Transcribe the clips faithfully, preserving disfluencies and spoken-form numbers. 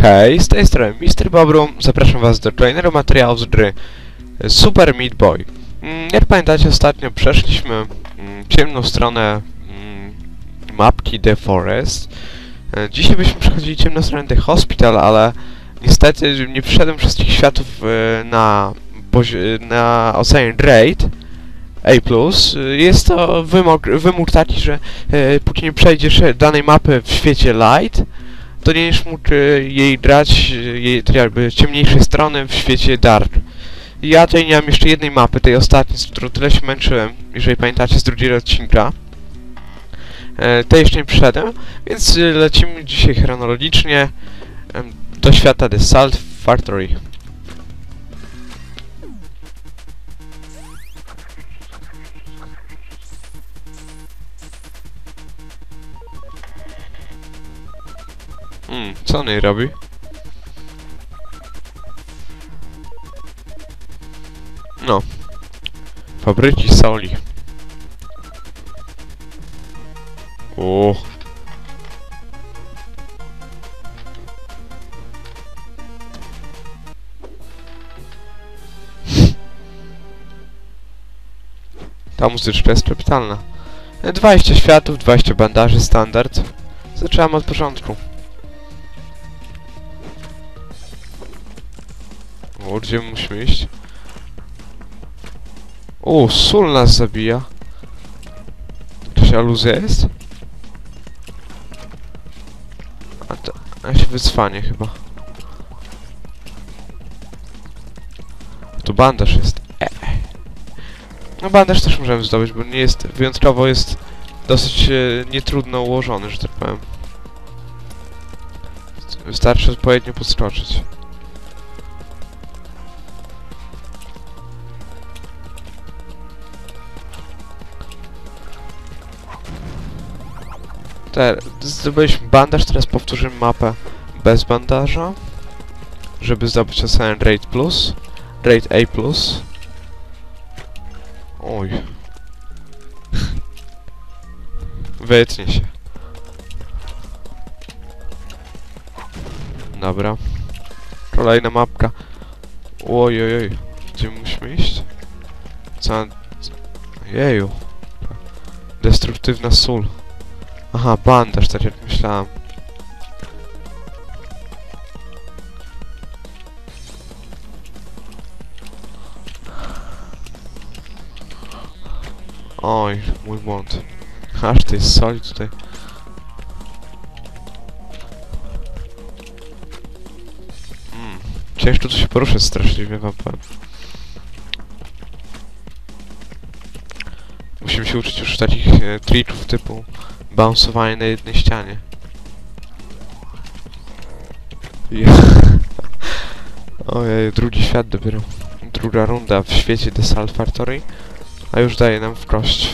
Hej, z tej strony mister Bobrum, zapraszam was do kolejnego materiału z gry Super Meat Boy. Mm, jak pamiętacie, ostatnio przeszliśmy mm, ciemną stronę mm, mapki The Forest. E, dzisiaj byśmy przechodzili ciemną stronę The Hospital, ale niestety nie przyszedłem wszystkich światów e, na, na Ocean Raid A plus. Jest to wymóg, wymóg taki, że e, póki nie przejdziesz danej mapy w świecie Light, to nie będziesz mógł jej grać, jej jakby ciemniejszej strony w świecie Dark. Ja tutaj nie mam jeszcze jednej mapy, tej ostatniej, z którą tyle się męczyłem, jeżeli pamiętacie z drugiego odcinka. E, tej jeszcze nie przyszedłem, więc lecimy dzisiaj chronologicznie e, do świata The Salt Factory. Hmm, co on jej robi? No. Fabryki soli. O. Ta muzyczka jest kapitalna. dwadzieścia światów, dwadzieścia bandaży, standard. Zaczynamy od początku. O, gdzie musimy iść? O, sól nas zabija. Jakaś aluzja jest? A to... A się wycwanie chyba. Tu bandaż jest. E. No bandaż też możemy zdobyć, bo nie jest... Wyjątkowo jest dosyć e, nietrudno ułożony, że tak powiem. Wystarczy odpowiednio podskoczyć. Teraz zdobyliśmy bandaż, teraz powtórzymy mapę bez bandaża, żeby zdobyć Ocean Raid Plus, Raid A plus. Oj. Wytnie się. Dobra. Kolejna mapka. Oj, oj, oj. Gdzie musimy iść? Co? Jeju. Destruktywna sól. Aha, bandaż, tak jak myślałem. Oj, mój błąd. Aż tej soli tutaj. Mm, ciężko tu się poruszać straszliwie, wam powiem. Musimy się uczyć już takich e, trików typu bounceowanie na jednej ścianie. Ojej, drugi świat dopiero. Druga runda w świecie The Salt Factory. A już daje nam w kość.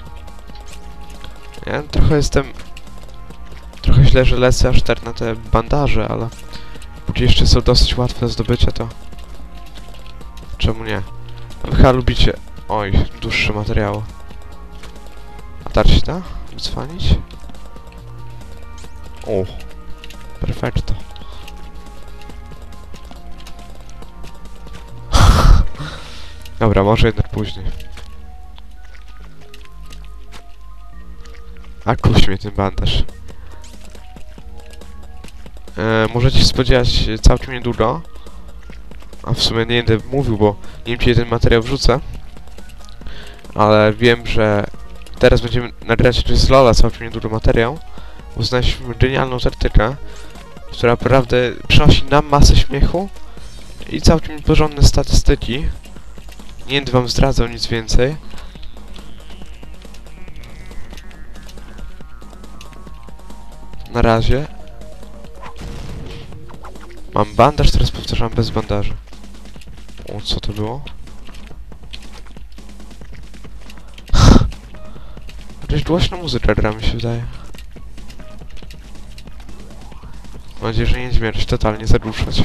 Ja trochę jestem... Trochę źle, że lecę aż tak na te bandaże, ale... Póki jeszcze są dosyć łatwe do zdobycia, to... Czemu nie? A wy chyba lubicie... Oj, dłuższe materiały. A tak się da? Wycwanić? O, perfekto. Dobra, może jednak później. A kuś mnie ten bandaż. E, możecie się spodziewać całkiem niedługo. A w sumie nie będę mówił, bo nie wiem, czy jeden materiał wrzucę. Ale wiem, że teraz będziemy nagrać z Lola całkiem niedługo materiał. Bo znaleźliśmy genialną taktykę, która naprawdę przynosi nam masę śmiechu i całkiem porządne statystyki. Nie będę wam zdradzał nic więcej. Na razie. Mam bandaż, teraz powtarzam bez bandaża. O, co to było? Jakaś głośna muzyka gra, mi się wydaje. Mam nadzieję, że nie będzie mnie totalnie zaruszać.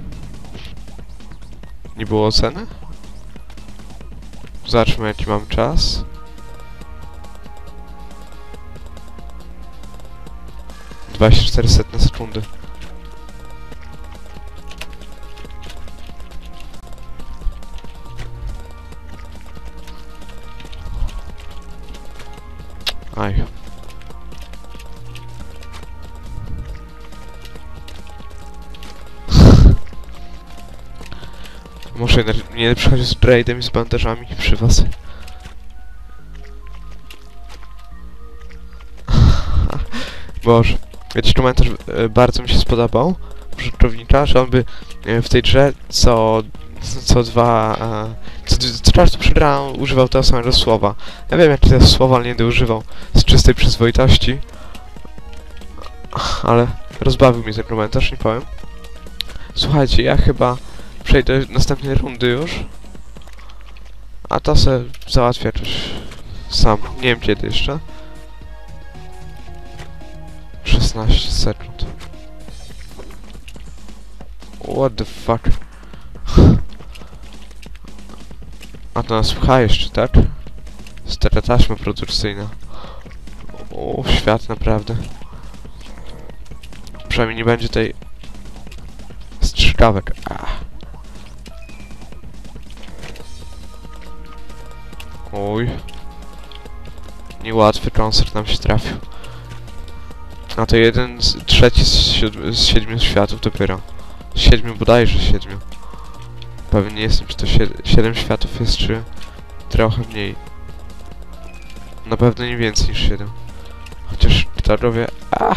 Nie było oceny? Zobaczmy, jaki mam czas. dwadzieścia cztery setne sekundy. Aj. Muszę jednak nie przychodzić z raidem i z bandażami przy was. Boże, wiecie, komentarz e, bardzo mi się spodobał użytkownika, że on by e, w tej grze co, co dwa, e, co, co czas przy grze używał tego samego słowa. Ja wiem, jakie to jest słowo, ale nie będę używał z czystej przyzwoitości. Ale rozbawił mnie ten komentarz, nie powiem. Słuchajcie, ja chyba przejdę do następnej rundy już. A to se załatwię jakoś sam. Nie wiem kiedy jeszcze. szesnaście sekund. What the fuck? A to nas pcha jeszcze, tak? Stara taśma produkcyjna. O, świat naprawdę. Przynajmniej nie będzie tej strzykawek. Ah. Oj. Niełatwy koncert nam się trafił. A to jeden z trzeci z, siedmi, z siedmiu światów dopiero. Z siedmiu bodajże siedmiu. Pewnie nie jestem, czy to siedem, siedem światów jest, czy trochę mniej. Na pewno nie więcej niż siedem. Chociaż kto robię... A!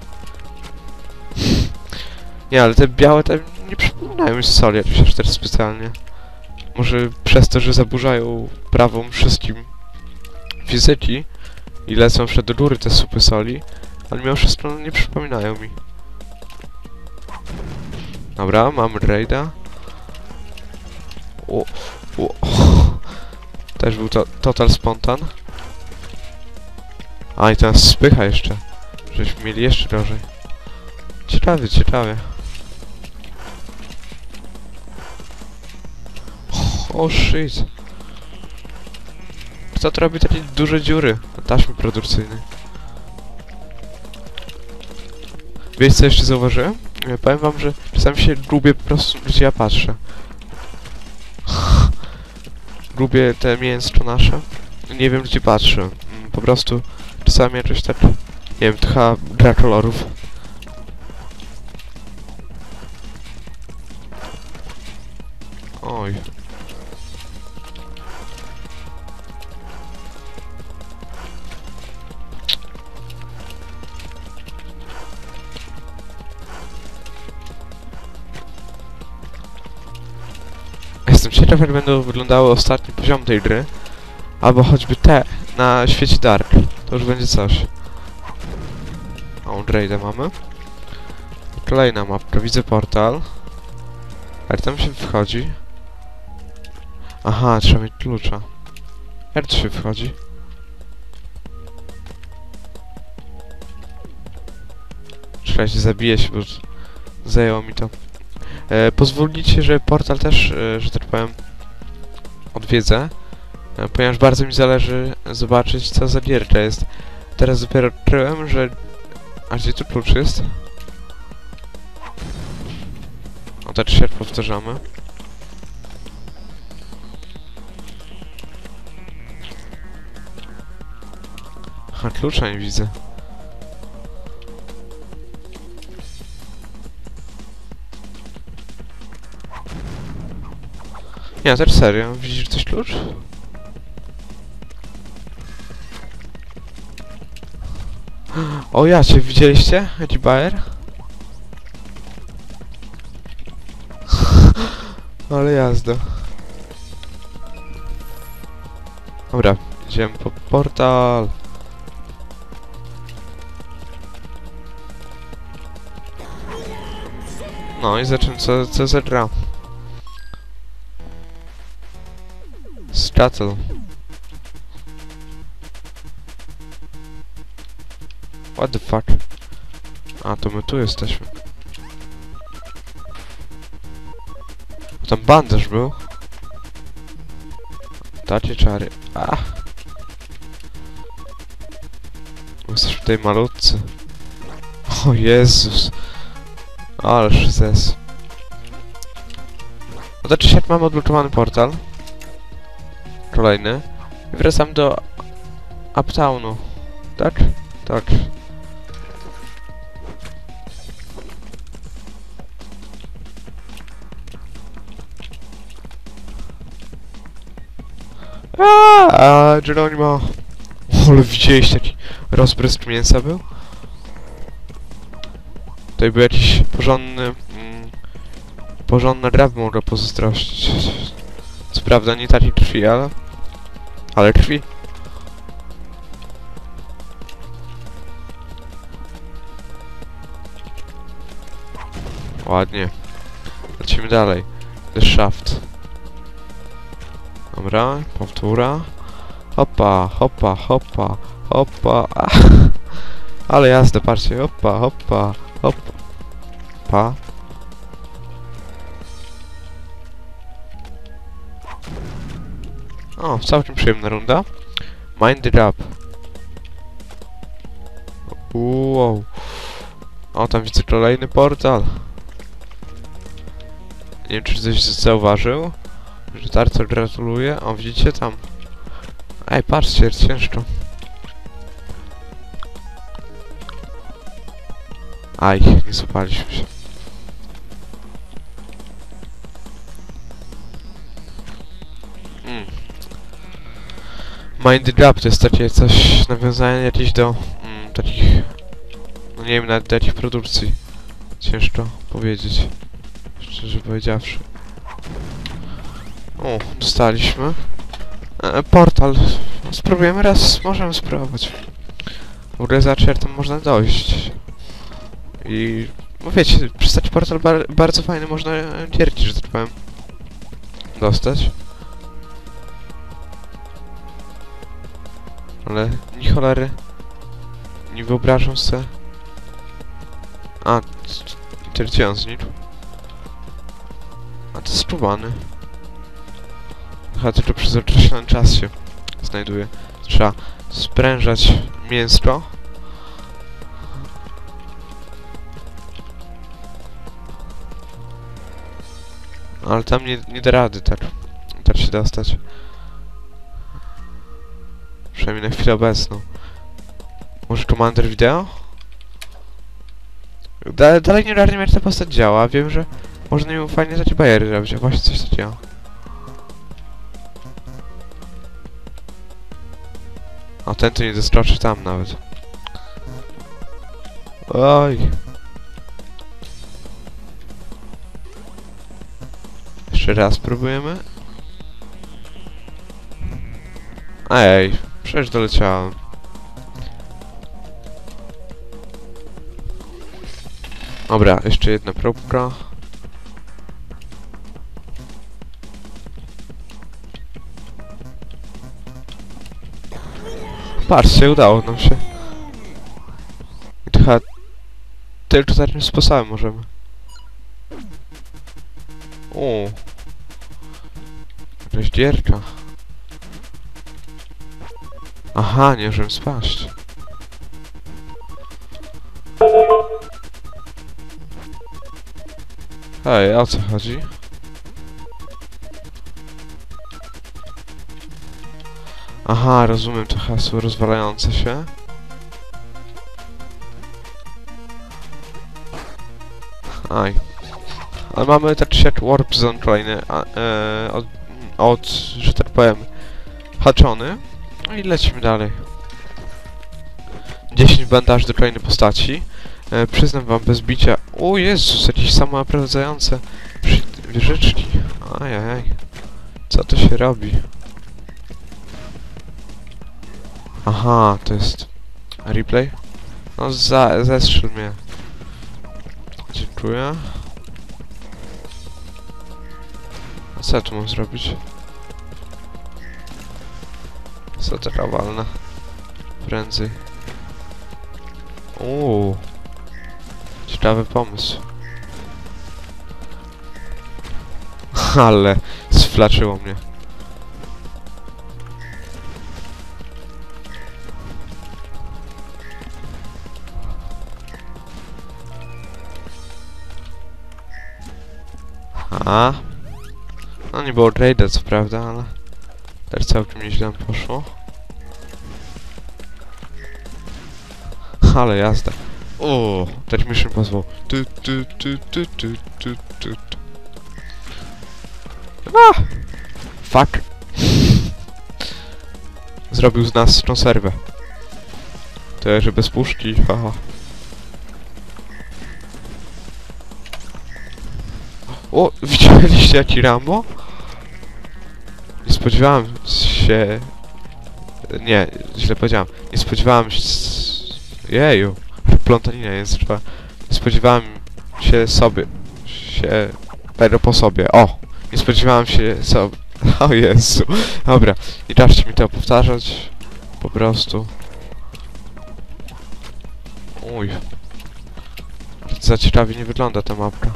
Nie, ale te białe te nie przypominają mi soli jakoś aż też specjalnie. Może przez to, że zaburzają prawą wszystkim fizyki i lecą przed do góry te supy soli, ale mimo wszystko nie przypominają mi. Dobra, mamy raida. O, o. Też był to total spontan. A i teraz spycha jeszcze. Żeśmy mieli jeszcze gorzej. Ciekawie, ciekawie. Oh shit. Kto to robi takie duże dziury na taśmie produkcyjnej? Wiecie co jeszcze zauważyłem? Ja powiem wam, że czasami się gubię po prostu, gdzie ja patrzę. Gubię te mięsko nasze. Nie wiem, gdzie patrzę. Po prostu czasami jakoś tak... Nie wiem, to chyba gra kolorów. Oj. Jestem ciekaw, jak będą wyglądały ostatnie poziomy tej gry. Albo choćby te na świecie Dark. To już będzie coś. O, Drade'a mamy. Kolejna mapka, widzę portal. Jak tam się wchodzi? Aha, trzeba mieć klucza. Jak to się wchodzi? Czekajcie, zabiję się, bo zajęło mi to. E, pozwolicie, że portal też, e, że tak powiem, odwiedzę. E, ponieważ bardzo mi zależy zobaczyć, co za gierka jest. Teraz dopiero odkryłem, że... A gdzie tu klucz jest? O, tak się powtarzamy. Aha, klucza nie widzę. Nie, też serio. Widzisz coś klucz? O, ja cię widzieliście? Jaki bajer? Ale jazda. Dobra, idziemy po portal. No i zacząłem co, co za gra. Scuttle. What the fuck? A, to my tu jesteśmy. Tam bandaż był. Takie czary. A. Jesteśmy tutaj malutcy. O Jezus. Ależ zes. No to dzisiaj mamy odblokowany portal. Kolejny. I wracam do Uptownu. Tak? Tak. Aaaa, Geronimo! Ale widzieliście, jaki rozbrysk mięsa był? Tutaj był jakiś porządny... Mm, porządna gra by mogła pozazdrościć. Co prawda nie takiej krwi, ale... Ale krwi. Ładnie. Lecimy dalej. The Shaft. Dobra, powtóra. Hopa, hopa, hopa, hopa. Ach. Ale jazda, patrzcie. Hopa, hopa, hopa. Pa. O, całkiem przyjemna runda. Mind the Gap. Wow. O, tam widzę kolejny portal. Nie wiem, czy ktoś zauważył, że Tarco gratuluje. O, widzicie tam. Ej, patrzcie, ciężko. Aj, nie złapaliśmy się. Mm. Mind the Gap to jest takie coś, nawiązanie jakieś do mm, takich, no nie wiem, nawet do jakich produkcji. Ciężko powiedzieć, szczerze powiedziawszy. O, dostaliśmy. E, portal. Spróbujemy raz, możemy spróbować. W ogóle za czertem można dojść. I... no wiecie, przez taki portal bar bardzo fajny można gierki, że tak powiem, dostać. Ale ni cholery nie wyobrażam sobie. A, gdzie on znikł? A to jest spróbany. Chyba tylko przez określony czas się znajduje. Trzeba sprężać mięsko. Ale tam nie, nie da rady tak, tak się dostać. Przynajmniej na chwilę obecną. Może Commander Video? Da, dalej nie wiem, jak ta postać działa. Wiem, że można ją fajnie takie bariery robić, a właśnie coś takiego. O, ten tu nie doskoczy tam nawet. Oj. Jeszcze raz próbujemy. Ej, przecież doleciałem. Dobra, jeszcze jedna próbka. Patrzcie, udało nam się. I to chyba tylko takim sposobem możemy. O, jakaś gierka. Aha, nie możemy spaść. Hej, o co chodzi? Aha, rozumiem to hasło rozwalające się. Aj. Ale mamy tak jak Warp Zone kolejny, a, e, od, od, że tak powiem, haczony. No i lecimy dalej. dziesięć bandaży do kolejnej postaci. E, przyznam wam bez bicia... O Jezus, jakieś samonaprowadzające wieżyczki. Ajajaj. Co to się robi? Aha, to jest... replay? No za, zestrzel mnie. Dziękuję. A co ja tu mam zrobić? Co taka walna? Prędzej. Uuu. Ciekawy pomysł. Ale sflaczyło mnie. A. No nie było trade'a co prawda, ale też całkiem nieźle nam poszło. Ale jazda. O, that mission pozwól. Tu, tu, tu, tu, tu, tu, tu, tu. Ah! Fuck. Zrobił z nas konserwę. To jeszcze bez puszki, haha. O, widzieliście jaki Rambo? Nie spodziewałem się... Nie, źle powiedziałem. Nie spodziewałem się... Jeju. Plątanina języczna. Nie spodziewałem się sobie... się... Pero po sobie. O! Nie spodziewałem się sobie... O Jezu. Dobra. Nie każcie mi to powtarzać. Po prostu. Uj. Za ciekawie nie wygląda ta mapka.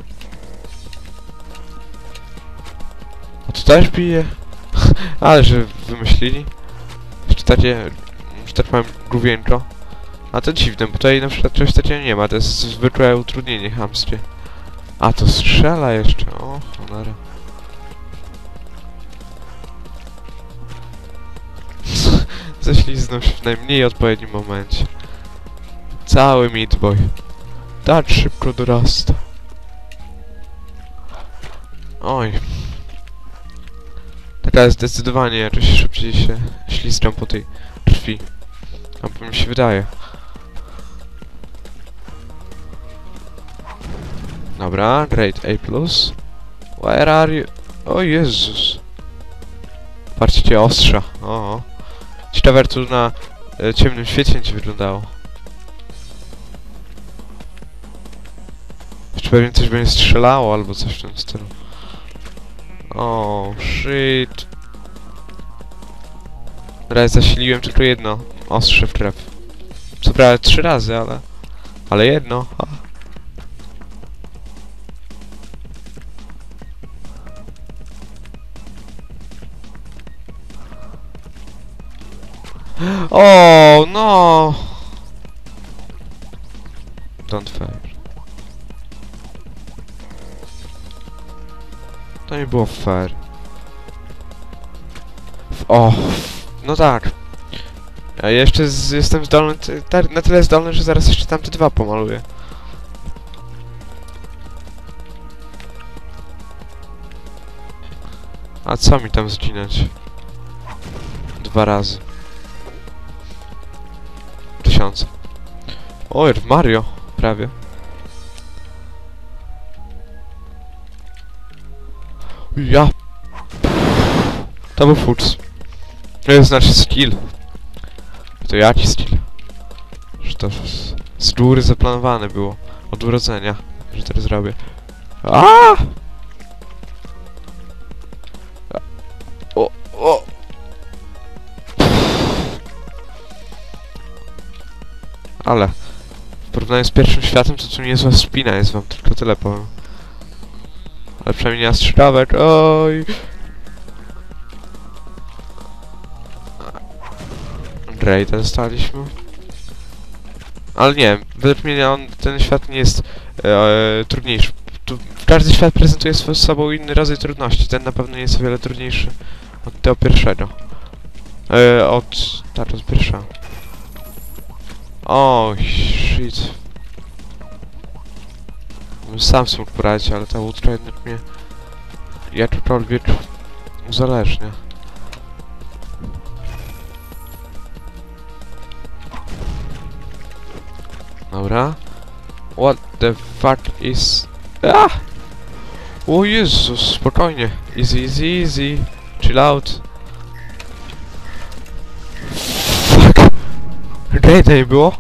A tu też bije? Ale że wymyślili. Jeszcze takie... że tak powiem główienko. A to dziwne, bo tutaj na przykład czegoś takiego nie ma. To jest zwykłe utrudnienie chamskie. A to strzela jeszcze. O, cholera. Ześliznął się w najmniej odpowiednim momencie. Cały Meat Boy. Tak szybko dorasta. Oj. Teraz zdecydowanie jakoś szybciej się ślizgam po tej krwi. A mi się wydaje. Dobra, great A plus. Where are you? O Jezus. Patrzcie, ostrza. O. Ciekawe, jak tu na e, ciemnym świecie będzie wyglądało. Jeszcze pewnie coś będzie strzelało albo coś w tym stylu. O, shit. Teraz zasiliłem tylko jedno ostrze w krew. Co prawda trzy razy, ale... Ale jedno. Ha. O, no. Don't fail. To nie było fair. O, no tak. Ja jeszcze z, jestem zdolny, na tyle zdolny, że zaraz jeszcze tamte dwa pomaluję. A co mi tam zginąć? Dwa razy. Tysiące. Oj, Mario, prawie. Ja. To był futs. To znaczy skill. To jaki skill? Że to z, z góry zaplanowane było. Od urodzenia. Że teraz zrobię. A! O, o! Ale w porównaniu z pierwszym światem to tu niezła spina jest, wam tylko tyle powiem. Ale przynajmniej nie ma strzałek, oj! Great, dostaliśmy. Ale nie, według mnie on, ten świat nie jest e, trudniejszy. Tu, każdy świat prezentuje z sobą inny rodzaj trudności. Ten na pewno nie jest o wiele trudniejszy od tego pierwszego. E, od... tak, od pierwszego. O, shit. Sam sobie mógł poradzić, ale ta łódka jednak mnie jakkolwiek uzależnia. Dobra. What the fuck is... Ah! O Jezus, spokojnie. Easy, easy, easy. Chill out. Fuck. Great nie było?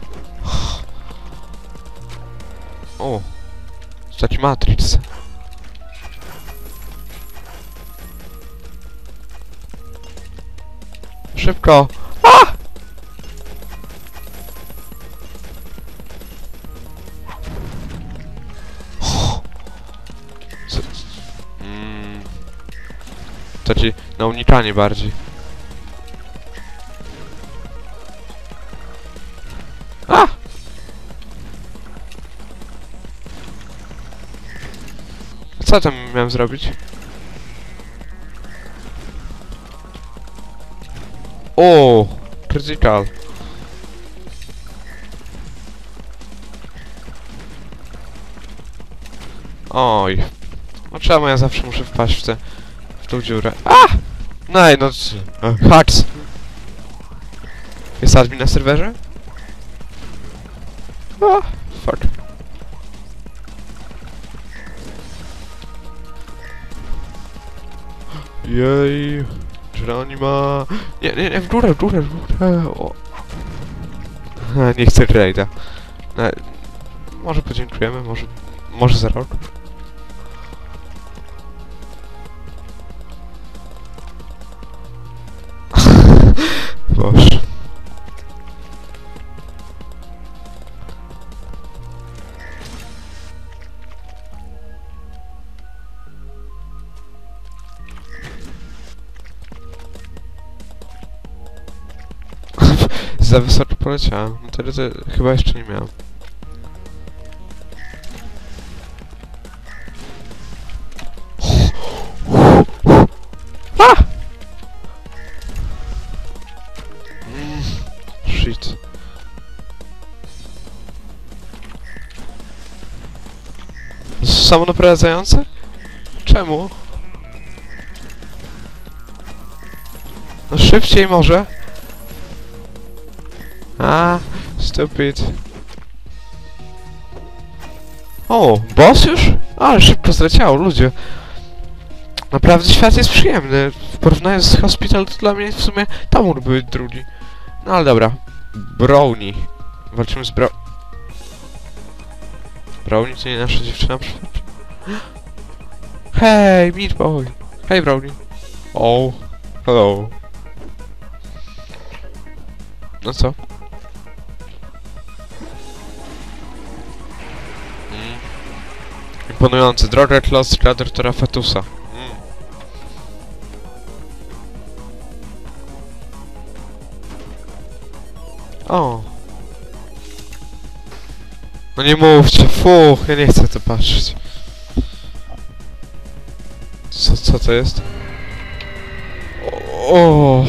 O. Taki Matrix. Szybko. Ah! Co? Mm. Taki na unikanie bardziej. Ah! Co tam miałem zrobić? O, critical. Oj. No czemu ja zawsze muszę wpaść w tę... w tą dziurę? A! No i no... Hacks! Jest admin na serwerze? O, fuck. Jej... Geronima... Nie, nie, nie, w górę, w górę, w górę... O. Nie chcę trade'a. Może podziękujemy, może... może za rok. Boże. Za wysoko poleciałem. No tyle to chyba jeszcze nie miałem. A! Mm, shit. Samonaprowadzające? Czemu? No szybciej może? A, stupid. O, boss już? Ale szybko zleciało, ludzie. Naprawdę świat jest przyjemny. W porównaniu z Hospital to dla mnie w sumie tam mógł być drugi. No ale dobra. Brownie. Walczymy z Bro... Brownie to nie nasza dziewczyna, przepraszam. Hej, Meat Boy. Hej, Brownie. O, hello. No co? Mm. Imponujący. Droga Lost Gladiatora Fetusa. Mm. O. No nie mówcie, fuch, ja nie chcę to patrzeć. Co, co to jest? O. o.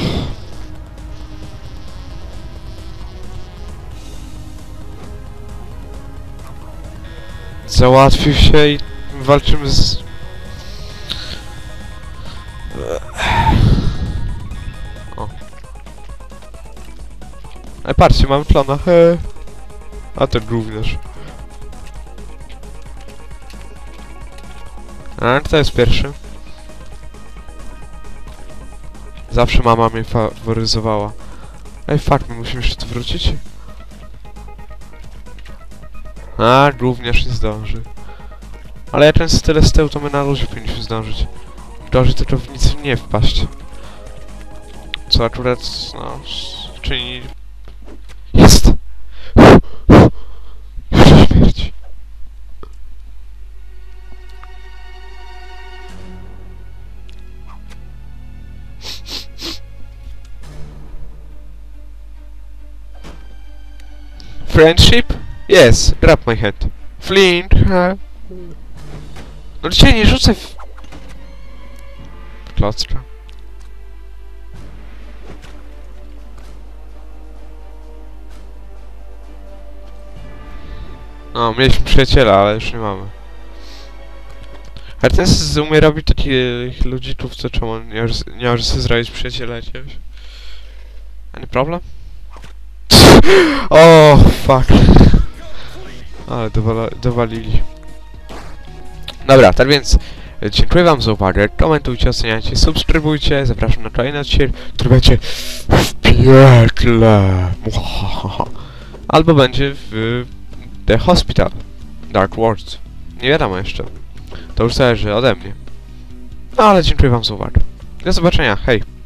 Załatwił się i walczymy z... O. Ej, patrzcie, mamy klona, he. A to gówniarz. A kto jest pierwszy? Zawsze mama mnie faworyzowała. Ej, fuck, my musimy jeszcze tu wrócić? A, gówniarz nie zdąży. Ale jak ten z tyle z tyłu, to my na luzie powinniśmy zdążyć. Gorzej tylko w nic nie wpaść. Co akurat, no, czyni... Jest! Już śmierć. Friendship? Yes, grab my head. Flint, huh? No dzisiaj nie rzucaj w... Klocka. No, mieliśmy przyjaciela, ale już nie mamy. Ale ten z umie robić takich ludzików, co czemu nie może, nie może sobie zrobić przyjaciela jakiegoś? Any problem? O, fuck. Ale dowala, dowalili. Dobra, tak więc dziękuję wam za uwagę. Komentujcie, oceniajcie, subskrybujcie. Zapraszam na kolejny odcinek, który będzie w piekle. Albo będzie w The Hospital Dark Worlds. Nie wiadomo jeszcze. To już zależy ode mnie. No ale dziękuję wam za uwagę. Do zobaczenia, hej.